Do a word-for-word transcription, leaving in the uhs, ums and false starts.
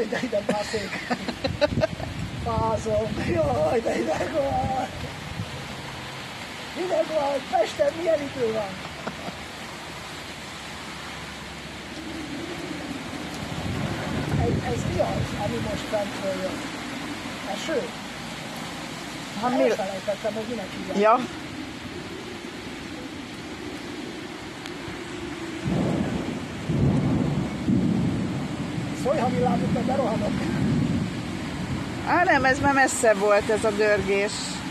Jaj, de ide baszik. Fázom. Jaj, de hideg van. Hideg van, Pesten milyen idő van? Ez, ez mi az, ami most fentről jön? Eső? Ha mi... Elfelejtettem, hogy minek hívják. Ja. Szólj, ha villámít, mert berohanok. Á, nem, ez már messze volt ez a görgés.